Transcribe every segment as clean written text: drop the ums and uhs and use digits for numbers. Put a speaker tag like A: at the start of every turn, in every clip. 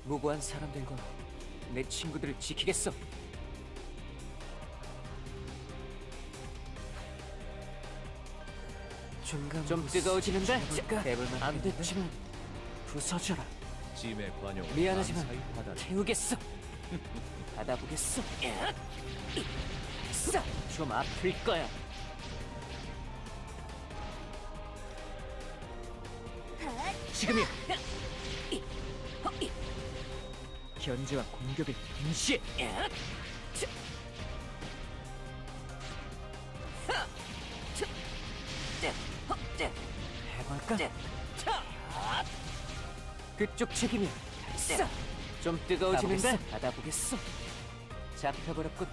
A: 무고한 사람들과 내 친구들을 지키겠어. 좀 뜨거워지는데? 해볼만 안 됐지만 부서져라.
B: 짐의 관용을
A: 미안하지만
B: 감사히 받아라.
A: 태우겠어. 받아보겠어. 싸! 좀 아플 거야. 지금이야. 견제와 공격을 동시에. 해볼까? 그쪽 책임이야. 싸! 좀 뜨거워지는데? 받아보겠어. 잡혀버렸군.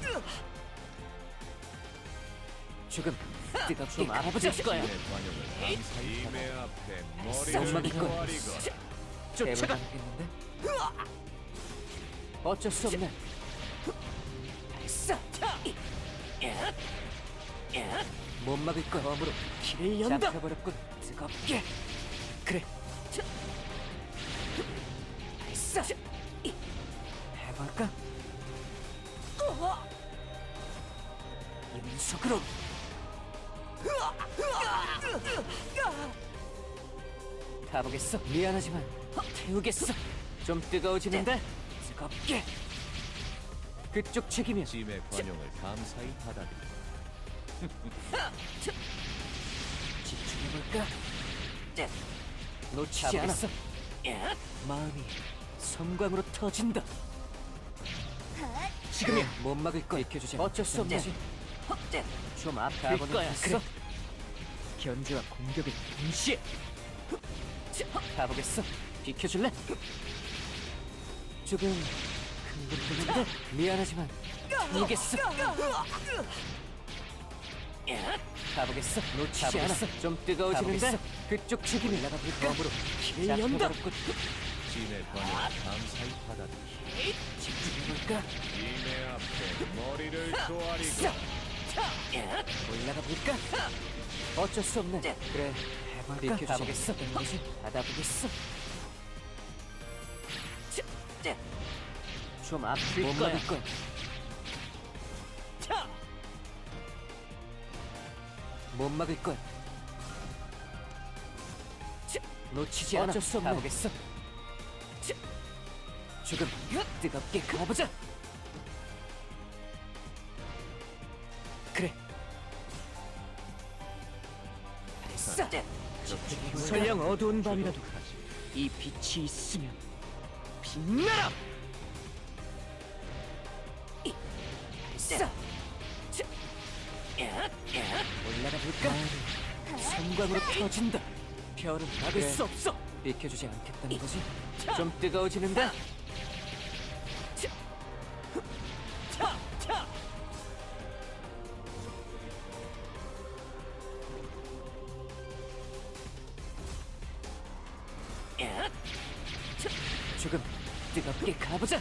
A: 조금 뜨겁게 알아보자 거야.
B: 짐의 관용을 감사히 짐의 앞에
A: 못 막을
B: 머리를
A: 거야.
B: 조아리고
A: 쫓아가겠는데? 어쩔 수 없네. 싸! 못 막을 거야. 검으로 길을 연다. 잡혀버렸군. 뜨겁게. 그래. 싸! 해볼까? 연속으로. 가보겠어. 미안하지만 태우겠어. 좀 뜨거워지는데? 뜨겁게. 그쪽 책임이야.
B: 짐의 관용을 감사히 받아라.
A: 집중해볼까? 놓치지 않았어. 마음이 섬광으로 터진다. 지금이야. 못 막을 거야. 비켜주지. 어쩔 수 없지. 좀 아플 거야. 그래. 견제와 공격을 동시에. 가보겠어. 비켜줄래? 조금 흥분되는데? 미안하지만 태우겠어. 가보겠어. 놓치지 않았어. 좀 뜨거워지는데? 그쪽 책임이 나가볼까? 검으로 길을 연다.
B: 짐의 관용을 감사히 받아라.
A: 집중해볼까?
B: 짐의 앞에 머리를 조아리고
A: 올라가 볼까? 어쩔 수 없네. 그래, 해볼까? 가보겠어. 뭐지? 받아보겠어. 좀 아플 거야. 못 막을 거야. 못 막을 거야. 놓치지 않아. 어쩔 수 없네. 가보겠어. 조금 뜨겁게 가보자. 그래. 싸. 설령 어두운 밤이라도 이 빛이 있으면 빛나라. 싸. 올라가 볼까? 성광으로 터진다. 별은 막을 수 없어. 비켜주지 않겠다는 거지? 좀 뜨거워지는데? 조금 뜨겁게 가보자.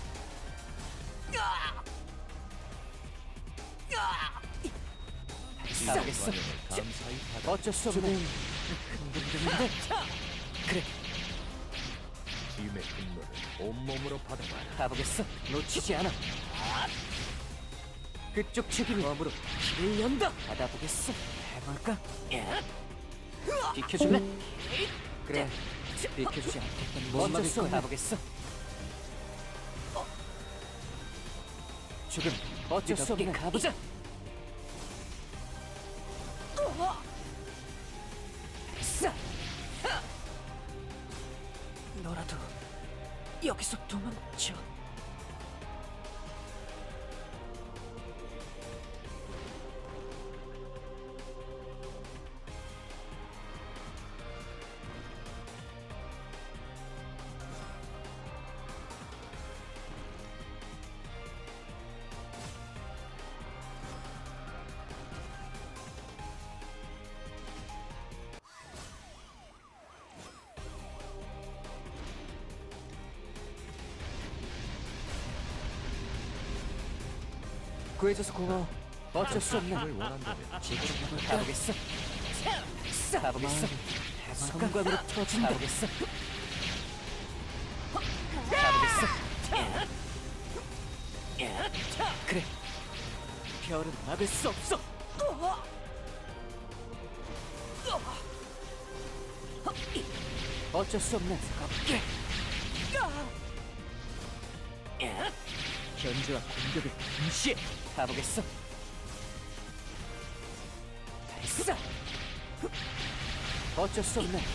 B: 짐의
A: 싸우겠어.
B: 관용을 감사히 받아라.
A: 어쩔 수 없네. 흥분되는데? 그래,
B: 짐의 분노를 온몸으로 받아봐라.
A: 가보겠어. 놓치지 않아. 그쪽 책임이 검으로 길을 연다. 받아보겠어. 해볼까? 비켜줄래? 그래, 비켜주지 않겠다는 못 막을 거야. 가보겠어. 조금 어쩔 수 없게 가보자. 싸! 너라도 여기서 도망쳐. 구해줘서 고마워. 어쩔 수 없네.
B: 뭘 원한다면
A: 지금 가보겠어. 가보겠어. 성광으로 터진다. 가보겠어. 그래, 별은 막을 수 없어. 어쩔 수 없네. 가볍게. 견제와 공격을 동시에 가보겠어. 발사. 어쩔 수 없네.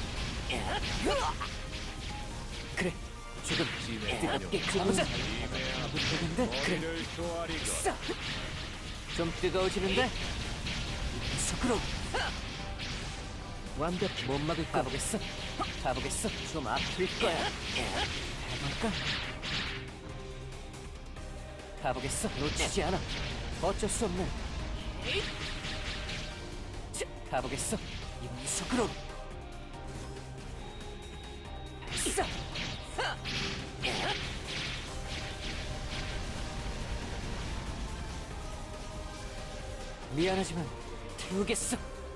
A: 그래, 조금
B: 짐의
A: 뜨겁게
B: 관용
A: 가보자.
B: 짐의 앞에
A: 되는데 그래.
B: 머리를 조아리고
A: 싸! 좀 뜨거워지는데 속으로 완벽히 못 막을 거야. 가보겠어. 가보겠어. 좀 아플 거야. 해볼까? 가보겠어. 놓치지 않아. 어쩔 수 없네. 가보겠어. 이번 속으로. 싸! 미안하지만 태우겠어.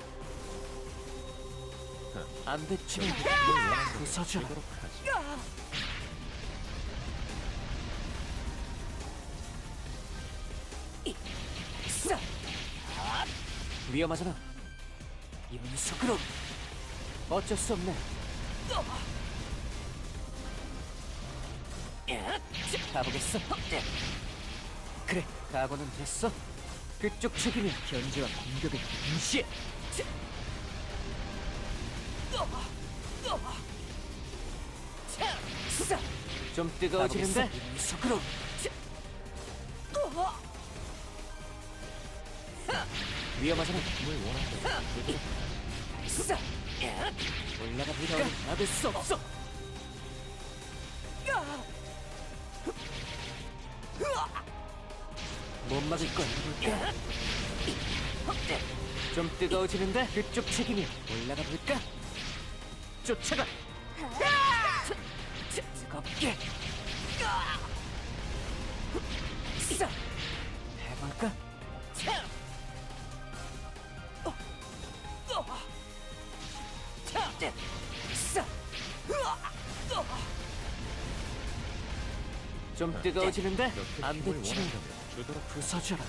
A: 안 됐지만 부서져. 싸! 위험하잖아. 이번 속으로. 어쩔 수 없네. 가보겠어. 그래, 각오는 됐어. 그쪽 책임이야. 견제와 공격을 동시에. 싸! 좀 뜨거워지는데 속으로. 위험하잖아.
B: 뭘 원한다고
A: 싸! 올라가 볼까? 막을 수 없어. 못 막을 걸 볼까? 좀 뜨거워지는데 그쪽 책임이야. 올라가 볼까? 쫓아가. 뜨겁게. 싸! 해볼까? 싸! 좀 뜨거워지는데 안
B: 힘을
A: 됐지만
B: 원한다면 주도록
A: 부서져라.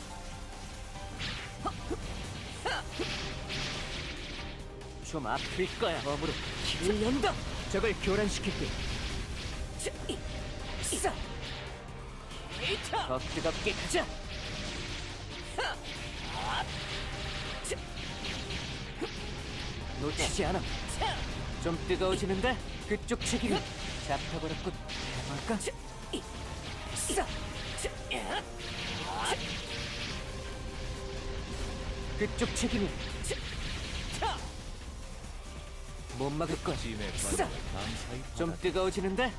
A: 좀 아플 거야. 몸으로 길을 연다. 저걸 교란시킬게. 싸! 더 뜨겁게 가자. 놓치지 않아. 좀 뜨거워지는데 그쪽 책임이. 잡혀버렸군. 해볼까? 싸! 그쪽 책임이. 못 막을 거야.
B: 짐의
A: 싸!
B: 관용을 감사히
A: 좀
B: 받아
A: 뜨거워지는데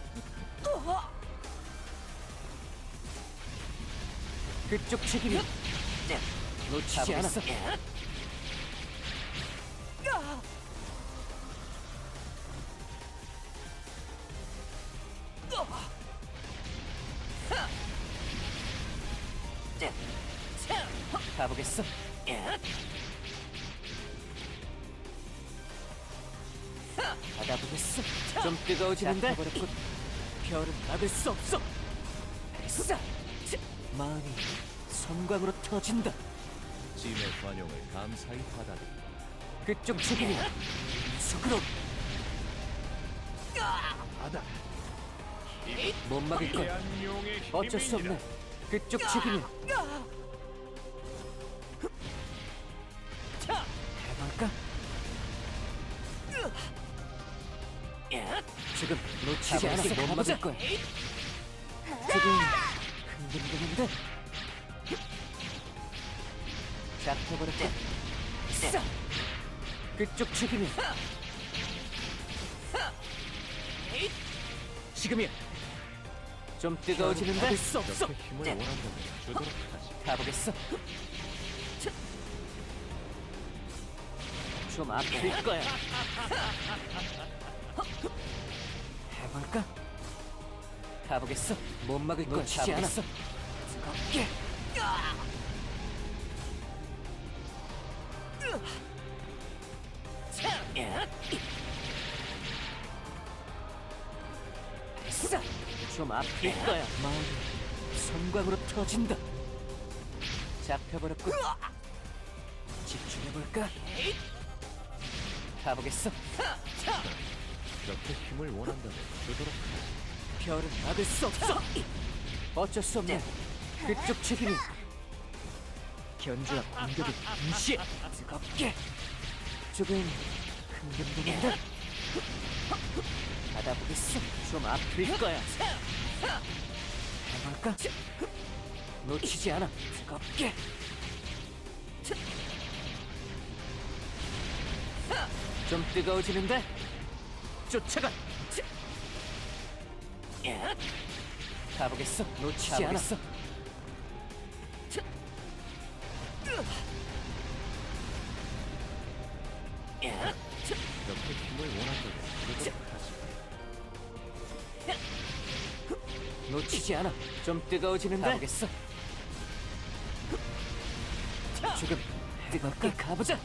A: 그쪽 책임이. 놓치지 않아. 가보겠어. 받아보겠어. 좀 뜨거워지는데 별은 막을 수 없어. 싸! 마음이 섬광으로 터진다.
B: 짐의 관용을 감사히 받아들이고
A: 그쪽 책임이. 속으로.
B: 받아
A: 못 막을 걸.
B: 위대한 용의
A: 어쩔 수 없네.
B: 힘이니라.
A: 그쪽 책임이야. 해볼까? 지금 놓치지 않아서 못 막을 거야. 지금 흔들리는데 잡혀버렸다. 싸! 그쪽 책임이야. 지금이야. 좀 뜨거워지는데 막을 수 없어.
B: 이렇게 힘을 원한다면 주도록 하지.
A: 가보겠어. 좀 아플 거야. 해볼까? 가보겠어. 못 막을 거야. 놓치지 않았어. 뜨겁게. 싸! 좀 아플 거야. 마음이 성광으로 터진다. 잡혀버렸군. 집중해볼까? 가보겠어.
B: 이렇게 힘을 원한다면 주도록 하지.
A: 별은 막을 수 없어. 어쩔 수 없네. 그쪽 책임이. 견주와 공격이 동시에 뜨겁게. 조금 흥분된다. 받아보겠어. 좀 아플 거야. 해볼까? 놓치지 않아. 뜨겁게. 좀 뜨거워지는데? 쫓아가. 가보겠어. 놓치지 않았어.
B: 이렇게 힘을 원한다면 주도록 하지.
A: 놓치지 않아. 좀 뜨거워지는데? 가보겠어. 조금 뜨겁게 가보자.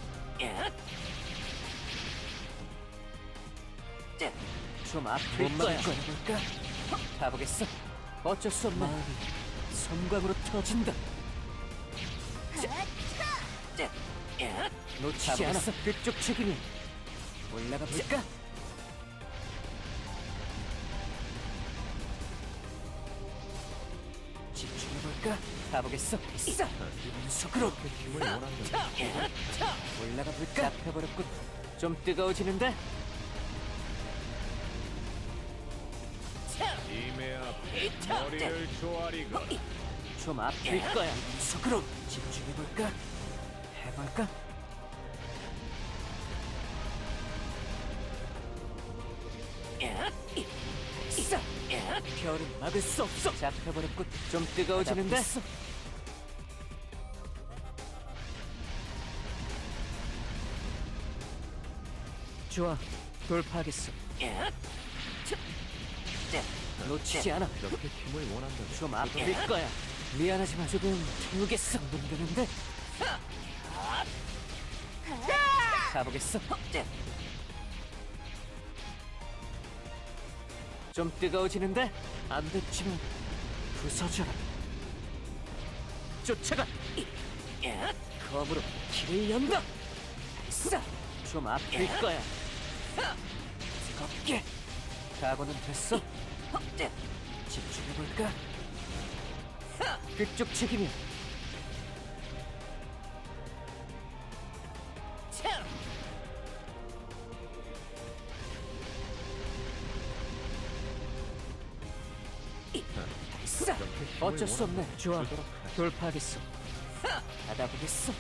A: 좀 아플 거야. 볼까? 가보겠어. 어쩔 수 없네. 마음이 성광으로 터진다. 놓치지 않아. 그쪽 책임이. 올라가 볼까? 집중해볼까? 가보겠어. 이번 속으로
B: 힘을 원한다면
A: 올라가 볼까? 잡혀버렸군. 좀 뜨거워지는데?
B: 임의 앞에 머리를 조아리고
A: 좀 아플 거야. 속으로 집중해볼까? 해볼까? 별은 막을 수 없어. 잡혀버렸군. 좀 뜨거워지는데? 좋아, 돌파하겠어. 놓치지 않아.
B: 이렇게 힘을 원한다면
A: 좀 아플 거야. 미안하지만 조금 태우겠어. 흥분되는데? 가보겠어. 좀 뜨거워지는데? 안 됐지만 부서져라. 쫓아가. 검으로 길을 연다. 좀 아플 거야. 뜨겁게. 각오는 됐어. 집중해볼까? 그쪽 책임이야. 어쩔 수 없네. 좋아, 돌파하겠어. 받아보겠어.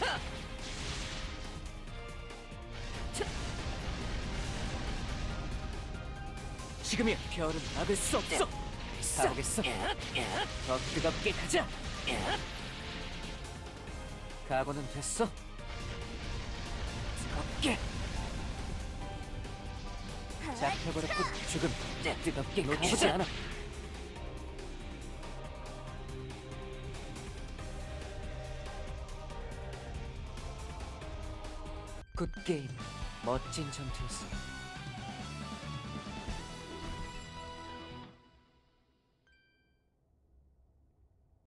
A: 지금이야. 별은 막을 수 없어. 가보겠어. 더 뜨겁게 가자. 각오는 됐어. 뜨겁게. 잡혀버렸군. 조금 뜨겁게 놓치지 않아. 굿게임. 멋진 전투였어.